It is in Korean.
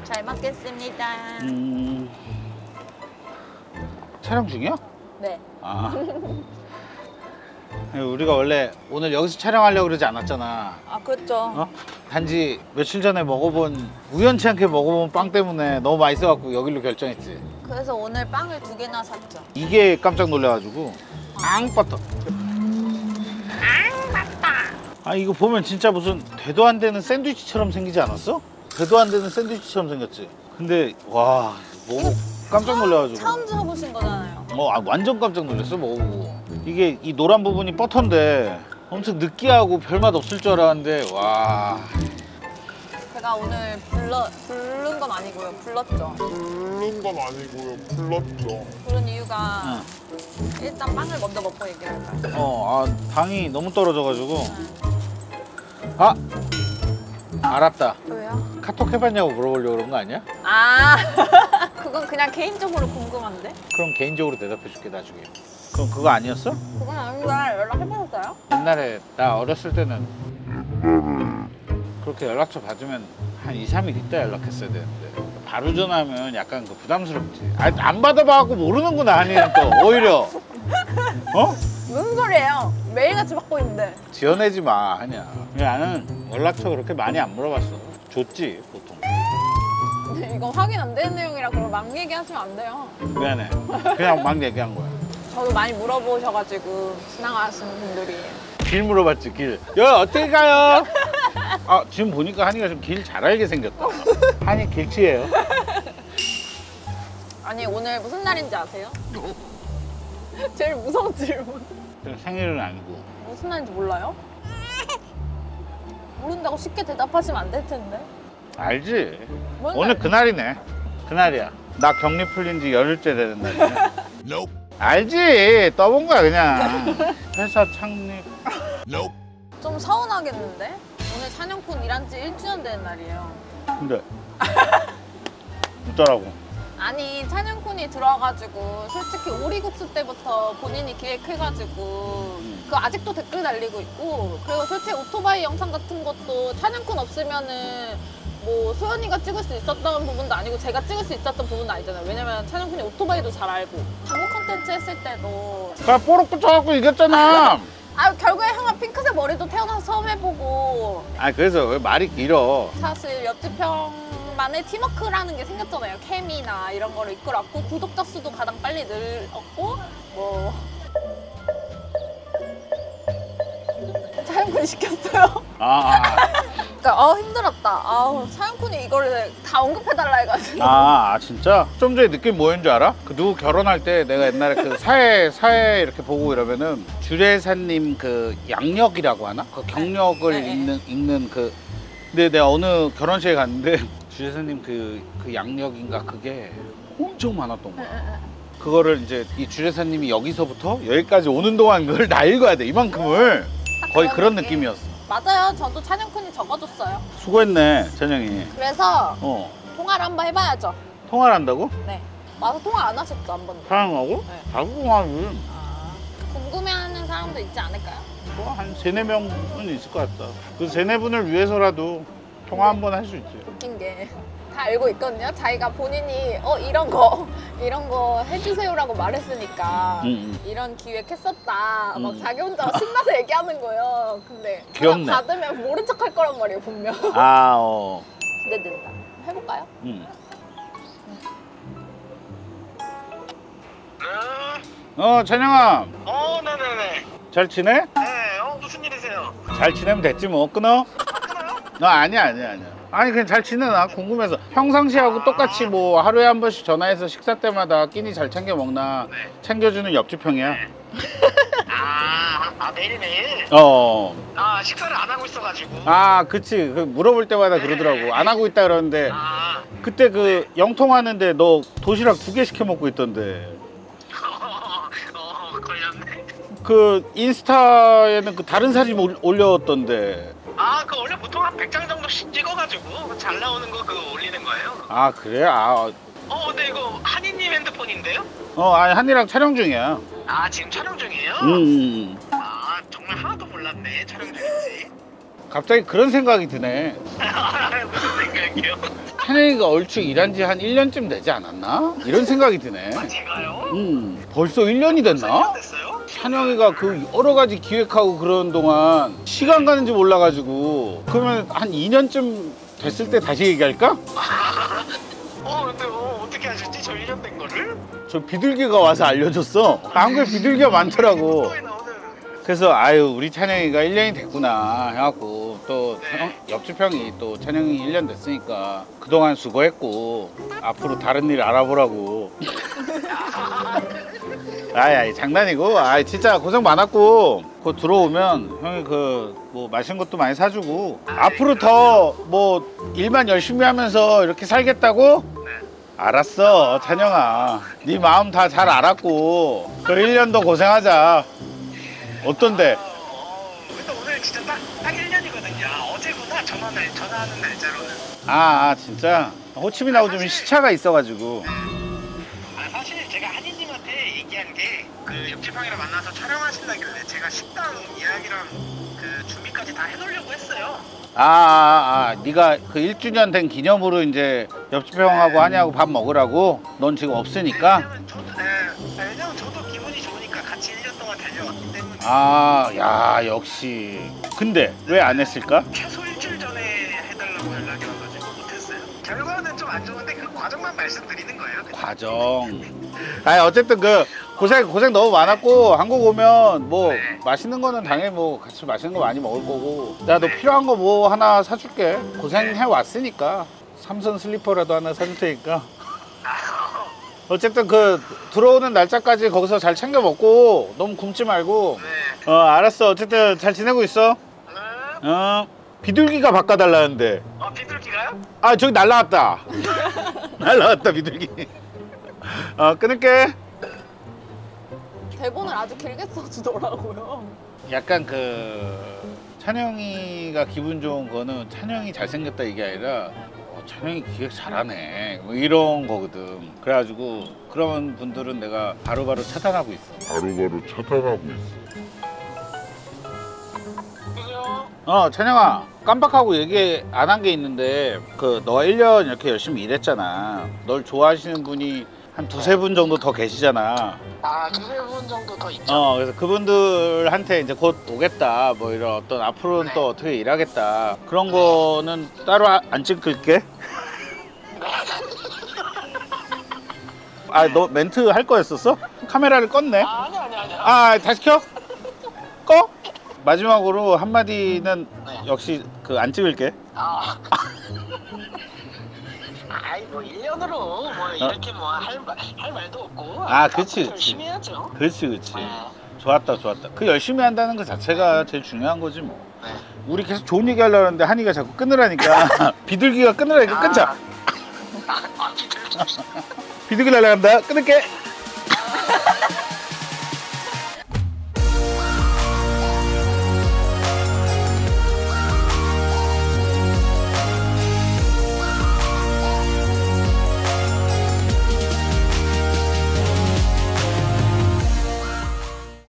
잘 먹겠습니다. 촬영 중이야? 네. 아. 우리가 원래 오늘 여기서 촬영하려고 그러지 않았잖아. 아, 그렇죠. 어? 단지 며칠 전에 먹어본, 우연치 않게 먹어본 빵 때문에 너무 맛있어갖고 여기로 결정했지. 그래서 오늘 빵을 2개나 샀죠. 이게 깜짝 놀라가지고 앙버터. 아, 이거 보면 진짜 무슨 되도 안 되는 샌드위치처럼 생기지 않았어? 되도 안 되는 샌드위치처럼 생겼지. 근데 와, 먹어 깜짝 놀라가지고. 처음 들어보신 거잖아요. 완전 깜짝 놀랐어 먹어보고. 이게 이 노란 부분이 버터인데 엄청 느끼하고 별맛 없을 줄 알았는데 와. 제가 오늘 부른 건 아니고요. 불렀죠. 부른 이유가 일단 빵을 먼저 먹고 얘기할까요? 당이 너무 떨어져가지고. 아! 알았다. 왜요? 카톡 해봤냐고 물어보려고 그런 거 아니야? 아, 그건 그냥 개인적으로 궁금한데? 그럼 개인적으로 대답해줄게 나중에. 그럼 그거 아니었어? 그건 아닌데 연락해보셨어요? 옛날에 나 어렸을 때는 그렇게 연락처 받으면 한 2, 3일 있다 연락했어야 되는데 바로 전화하면 약간 그 부담스럽지. 안 받아봐갖고 모르는구나. 아니면 또 오히려 무슨 소리예요? 매일같이 받고 있는데. 지어내지 마 하냐. 나는 연락처 그렇게 많이 안 물어봤어. 줬지 보통. 근데 이건 확인 안 되는 내용이라 그걸 막 얘기하시면 안 돼요. 미안해. 그냥 막 얘기한 거야. 저도 많이 물어보셔가지고 지나가시는 분들이. 길 물어봤지 길. 야 어떻게 가요? 아 지금 보니까 한이가 좀 길 잘 알게 생겼다. 한이 길치예요. 아니 오늘 무슨 날인지 아세요? 제일 무서운 질문. 생일은 아니고. 무슨 날인지 몰라요? 모른다고 쉽게 대답하시면 안 될 텐데. 알지. 뭔 오늘 날? 그날이네. 그날이야. 나 격리 풀린 지 열흘째 되는 날이네. 알지. 떠본 거야 그냥. 회사 창립. 좀 서운하겠는데? 오늘 사냥꾼 일한 지 1주년 되는 날이에요. 근데 어쩌라고. 아니 찬영쿤이 들어와가지고 솔직히 오리국수 때부터 본인이 기획해가지고 그 아직도 댓글 달리고 있고, 그리고 솔직히 오토바이 영상 같은 것도 찬영쿤 없으면은 뭐 소연이가 찍을 수 있었던 부분도 아니고 제가 찍을 수 있었던 부분도 아니잖아요. 왜냐면 찬영쿤이 오토바이도 잘 알고 당구 콘텐츠 했을 때도 나 뽀록 붙여갖고 이겼잖아. 아 결국에 형아 핑크색 머리도 태어나서 처음 해보고. 아 그래서 왜 말이 길어. 사실 옆집 형만의 팀워크라는 게 생겼잖아요. 케미나 이런 거를 이끌었고 구독자 수도 가장 빨리 늘었고 뭐 차영쿤이 시켰어요. 그러니까 힘들었다. 차영쿤이 이거를 다 언급해달라 해가지고. 진짜? 좀 전에 느낌 뭐였는 줄 알아? 그 누구 결혼할 때 내가 옛날에 그 사회 이렇게 보고 이러면은 주례사님 그 양력이라고 하나? 그 경력을 읽는 그. 근데 내가 어느 결혼식에 갔는데 주례사님 그 양력인가 그게 엄청 많았던 거야. 그거를 이제 이 주례사님이 여기서부터 여기까지 오는 동안 그걸 다 읽어야 돼. 이만큼을. 거의 그런 느낌이었어. 맞아요. 저도 찬영쿤이 적어줬어요. 수고했네, 찬영이. 그래서 통화를 한번 해봐야죠. 통화를 한다고? 네. 와서 통화 안 하셨죠, 한 번도? 사람하고? 네. 자꾸 통화를. 궁금해하는 사람도 있지 않을까요? 한 3, 4명은 있을 것 같다. 그 3, 4분을 위해서라도 통화 한 번 할 수 있지. 웃긴 게 다 알고 있거든요. 자기가 본인이 이런 거 해주세요라고 말했으니까 이런 기획했었다. 막 자기 혼자 신나서 얘기하는 거예요. 근데 귀엽네. 받으면 모른 척 할 거란 말이에요, 분명. 기대된다. 해볼까요? 찬영아. 네네네. 잘 지내? 네, 무슨 일이세요? 잘 지내면 됐지 뭐. 끊어? 끊어요? 아니야. 아니 그냥 잘 지내. 나 궁금해서. 평상시하고 똑같이 뭐 하루에 한 번씩 전화해서 식사 때마다 끼니 잘 챙겨 먹나 챙겨주는 옆집 형이야. 매일매일? 식사를 안 하고 있어가지고. 그치. 그 물어볼 때마다 그러더라고. 안 하고 있다 그러는데 그때 그 영통하는데 너 도시락 2개 시켜 먹고 있던데. 걸렸네. 그 인스타에는 그 다른 사진 올렸던데. 그거 원래 보통 한 100장 정도씩 찍어가지고 잘 나오는 거 그거 올리는 거예요. 그래? 근데 이거 한이님 핸드폰인데요? 아니 한이랑 촬영 중이야. 지금 촬영 중이에요? 정말 하나도 몰랐네, 촬영 중인지. 갑자기 그런 생각이 드네. 무슨 생각이요? 부탁드릴게요. 찬영이가 얼추 일한 지 한 1년쯤 되지 않았나? 이런 생각이 드네. 아, 제가요? 벌써 1년이 됐나? 됐어요? 찬영이가 그 여러 가지 기획하고 그러는 동안 시간 가는지 몰라가지고 그러면 한 2년쯤 됐을 때 다시 얘기할까? 근데 어떻게 하셨지? 저 1년 된 거를? 저 비둘기가 와서 알려줬어. 한국에 비둘기가 많더라고. 에 나오는. 그래서 아유 우리 찬영이가 1년이 됐구나 해갖고 또 옆집 형이 또 찬영이 1년 됐으니까 그동안 수고했고 앞으로 다른 일 알아보라고. 아이 장난이고 진짜 고생 많았고 곧 들어오면 형이 그 뭐 맛있는 것도 많이 사주고 앞으로 더 뭐 일만 열심히 하면서 이렇게 살겠다고? 알았어 찬영아 네 마음 다 잘 알았고 그 1년 더 고생하자. 어떤데? 근데 오늘 진짜 딱 1년이거든요. 어제구나 전화하는 날짜로는. 진짜 호치민하고 좀 시차가 있어가지고. 사실 제가 한이님한테 얘기한 게 그 옆집 형이랑 만나서 촬영하신다길래 제가 식당 예약이랑 그 준비까지 다 해놓으려고 했어요. 네가 그 1주년 된 기념으로 이제 옆집 형하고 한이하고 밥 먹으라고? 넌 지금 없으니까? 왜냐면 저도 기분이 좋으니까 같이 1년 동안 달려왔기 때문에. 야 역시. 근데 왜 안 했을까? 최소 일주일 전에 해달라고 연락이 와가지고 못했어요. 결과는 좀 안 좋은데 그 과정만 말씀드리는 거예요. 그냥. 과정. 어쨌든 그 고생 너무 많았고 한국 오면 뭐 맛있는 거는 당연히 뭐 같이 맛있는 거 많이 먹을 거고 내가 너 필요한 거 뭐 하나 사줄게. 고생해 왔으니까 삼선 슬리퍼라도 하나 사줄 테니까. 어쨌든 그 들어오는 날짜까지 거기서 잘 챙겨 먹고 너무 굶지 말고. 알았어. 어쨌든 잘 지내고 있어. 비둘기가 바꿔달라는데. 비둘기가요? 저기 날라왔다. 날라왔다 비둘기. 끊을게. 대본을 아주 길게 써주더라고요. 약간 그 찬영이가 기분 좋은 거는 찬영이 잘생겼다 이게 아니라 찬영이 기획 잘하네 뭐 이런 거거든. 그래가지고 그런 분들은 내가 바로바로 차단하고 있어. 찬영아 깜빡하고 얘기 안 한 게 있는데 그 너가 1년 이렇게 열심히 일했잖아. 널 좋아하시는 분이 한 두세 분 정도 더 계시잖아. 두세 분 정도 더 있죠. 그래서 그분들한테 이제 곧 오겠다 뭐 이런 어떤 앞으로는 또 어떻게 일하겠다 그런 거는 따로 안 찍을게. 너 멘트 할 거였었어? 카메라를 껐네. 아니. 다시 켜? 꺼? 마지막으로 한마디는 역시 그 안 찍을게. 뭐 1년으로 뭐 이렇게 뭐 할 말도 없고. 그치. 열심히 해야죠. 그렇지. 좋았다. 그 열심히 한다는 것 자체가 제일 중요한 거지 뭐. 우리 계속 좋은 얘기 하려고 하는데 한이가 자꾸 끊으라니까. 비둘기가 끊으라니까 끊자. 비둘기 날아간다. 끊을게.